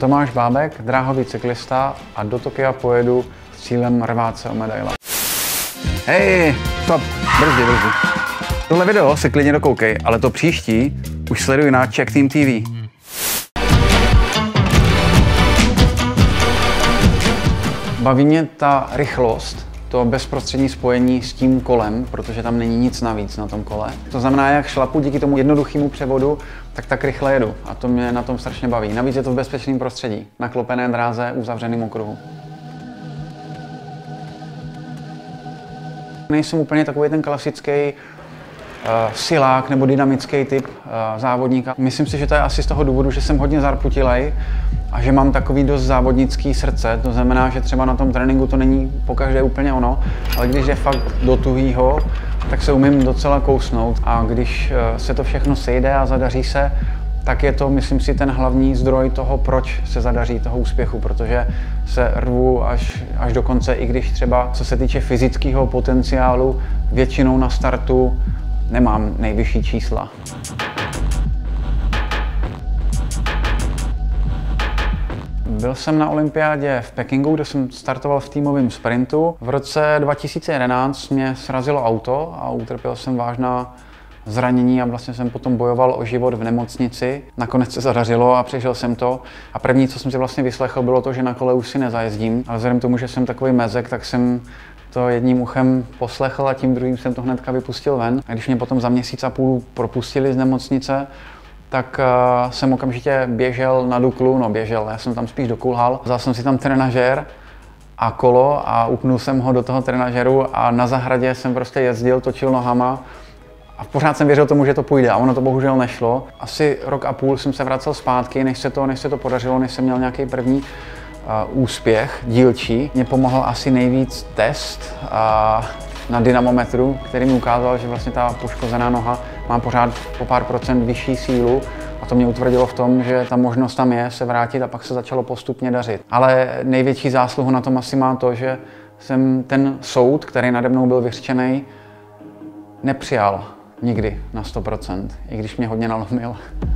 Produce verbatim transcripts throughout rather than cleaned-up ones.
Tomáš Bábek, dráhový cyklista a do Tokia pojedu s cílem rvát se o medaile. Hej, stop, brzdi, brzdi. Tohle video se klidně dokoukej, ale to příští už sleduj na Czech Team T V. Baví mě ta rychlost, to bezprostřední spojení s tím kolem, protože tam není nic navíc na tom kole. To znamená, jak šlapu díky tomu jednoduchému převodu, tak tak rychle jedu a to mě na tom strašně baví. Navíc je to v bezpečném prostředí, na klopené dráze, uzavřeném okruhu. Nejsem úplně takový ten klasický uh, silák nebo dynamický typ uh, závodníka. Myslím si, že to je asi z toho důvodu, že jsem hodně zarputilej a že mám takový dost závodnický srdce. To znamená, že třeba na tom tréninku to není pokaždé úplně ono, ale když je fakt do tuhýho, tak se umím docela kousnout. A když uh, se to všechno sejde a zadaří se, tak je to, myslím si, ten hlavní zdroj toho, proč se zadaří toho úspěchu, protože se rvu až, až do konce, i když třeba, co se týče fyzického potenciálu, většinou na startu nemám nejvyšší čísla. Byl jsem na olympiádě v Pekingu, kde jsem startoval v týmovém sprintu. V roce dva tisíce jedenáct mě srazilo auto a utrpěl jsem vážná zranění a vlastně jsem potom bojoval o život v nemocnici. Nakonec se zadařilo a přežil jsem to. A první, co jsem si vlastně vyslechl, bylo to, že na kole už si nezajezdím. Ale vzhledem k tomu, že jsem takový mezek, tak jsem to jedním uchem poslechl a tím druhým jsem to hnedka vypustil ven. A když mě potom za měsíc a půl propustili z nemocnice, tak uh, jsem okamžitě běžel na Duklu, no běžel, já jsem tam spíš dokulhal. Vzal jsem si tam trenažér a kolo a upnul jsem ho do toho trenažéru a na zahradě jsem prostě jezdil, točil nohama. A pořád jsem věřil tomu, že to půjde a ono to bohužel nešlo. Asi rok a půl jsem se vracel zpátky, než se to, než se to podařilo, než jsem měl nějaký první uh, úspěch dílčí. Mě pomohl asi nejvíc test uh, na dynamometru, který mi ukázal, že vlastně ta poškozená noha má pořád po pár procent vyšší sílu. A to mě utvrdilo v tom, že ta možnost tam je se vrátit a pak se začalo postupně dařit. Ale největší zásluhu na tom asi má to, že jsem ten soud, který nade mnou byl vyřčený, nepřijal. Nikdy na sto procent, i když mě hodně nalomil.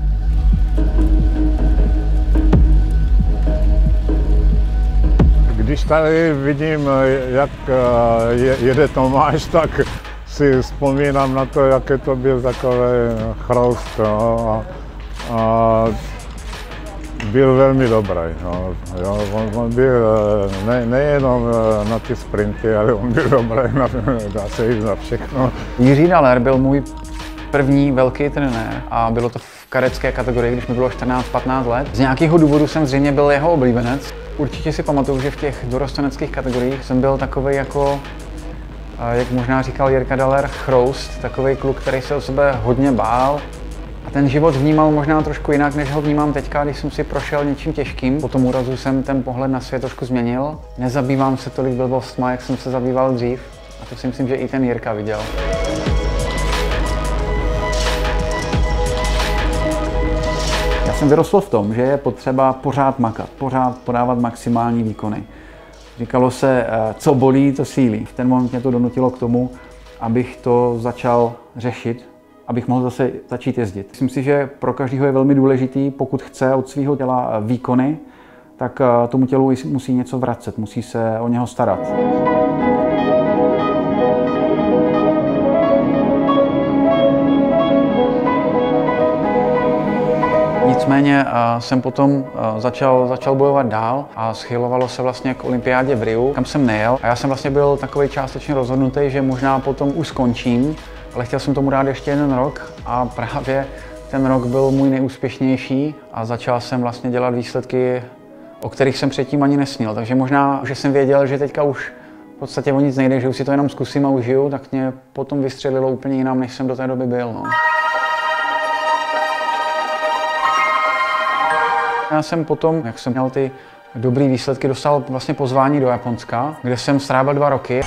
Když tady vidím, jak jede Tomáš, tak si vzpomínám na to, jaké to byl takový chroust. No, a, a byl velmi dobrý. No, jo, on, on byl ne, nejenom na ty sprinty, ale on byl dobrý na, dá se jít na všechno. Jiří Daler byl můj první velký trenér a bylo to v kadecké kategorii, když mi bylo čtrnáct patnáct let. Z nějakého důvodu jsem zřejmě byl jeho oblíbenec. Určitě si pamatuju, že v těch dorosteneckých kategoriích jsem byl takový jako, jak možná říkal Jirka Daler, chroust, takový kluk, který se o sebe hodně bál. A ten život vnímal možná trošku jinak, než ho vnímám teďka, když jsem si prošel něčím těžkým. Po tom úrazu jsem ten pohled na svět trošku změnil. Nezabývám se tolik blbostma, jak jsem se zabýval dřív. A to si myslím, že i ten Jirka viděl. Já jsem vyrostl v tom, že je potřeba pořád makat, pořád podávat maximální výkony. Říkalo se, co bolí, to sílí. V ten moment mě to donutilo k tomu, abych to začal řešit, abych mohl zase začít jezdit. Myslím si, že pro každého je velmi důležitý, pokud chce od svého těla výkony, tak tomu tělu musí něco vracet, musí se o něho starat. Nicméně jsem potom začal, začal bojovat dál a schylovalo se vlastně k olympiádě v Riu, kam jsem nejel. A já jsem vlastně byl takový částečně rozhodnutý, že možná potom už skončím, ale chtěl jsem tomu dát ještě jeden rok a právě ten rok byl můj nejúspěšnější a začal jsem vlastně dělat výsledky, o kterých jsem předtím ani nesnil. Takže možná, že jsem věděl, že teďka už v podstatě o nic nejde, že už si to jenom zkusím a užiju, tak mě potom vystřelilo úplně jinam, než jsem do té doby byl. No. Já jsem potom, jak jsem měl ty dobrý výsledky, dostal vlastně pozvání do Japonska, kde jsem strávil dva roky.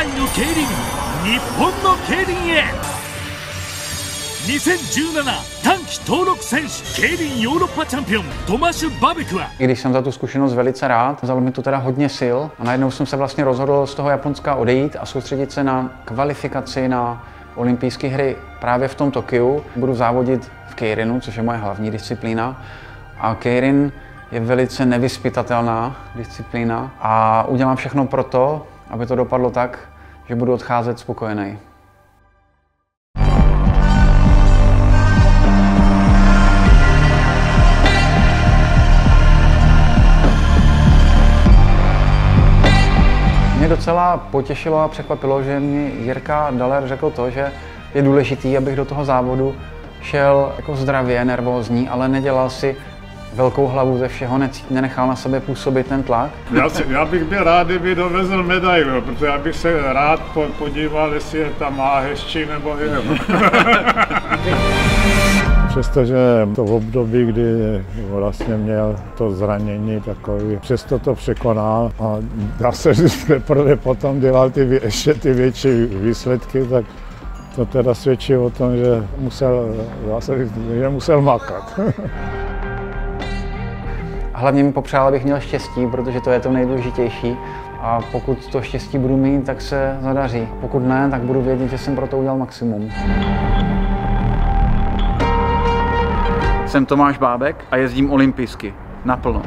I když jsem za tu zkušenost velice rád, vzalo mi to teda hodně sil a najednou jsem se vlastně rozhodl z toho Japonska odejít a soustředit se na kvalifikaci na olympijské hry právě v tom Tokiu. Budu závodit v keirinu, což je moje hlavní disciplína. A keirin je velice nevyzpytatelná disciplína a udělám všechno pro to, aby to dopadlo tak, že budu odcházet spokojený. Mě docela potěšilo a překvapilo, že mi Jirka Daller řekl to, že je důležitý, abych do toho závodu šel jako zdravě, nervózní, ale nedělal si velkou hlavu ze všeho, nenechal na sebe působit ten tlak. Já, si, já bych byl rád, kdyby dovezl medaili, protože já bych se rád podíval, jestli je tam má hezčí nebo je. Přestože to v období, kdy vlastně měl to zranění takový, přesto to překonal a dá se říct, teprve potom dělal ty, ještě ty větší výsledky, tak to teda svědčí o tom, že musel, dá se říct, že musel makat. Hlavně mi popřál, abych měl štěstí, protože to je to nejdůležitější. A pokud to štěstí budu mít, tak se zadaří. Pokud ne, tak budu vědět, že jsem pro to udělal maximum. Jsem Tomáš Bábek a jezdím olympijsky. Naplno.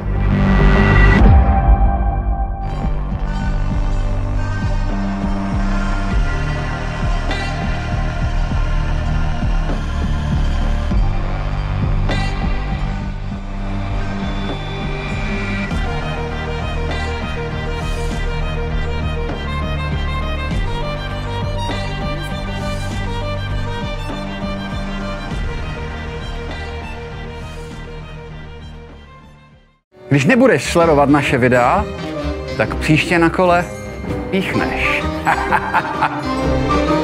Když nebudeš sledovat naše videa, tak příště na kole píchneš.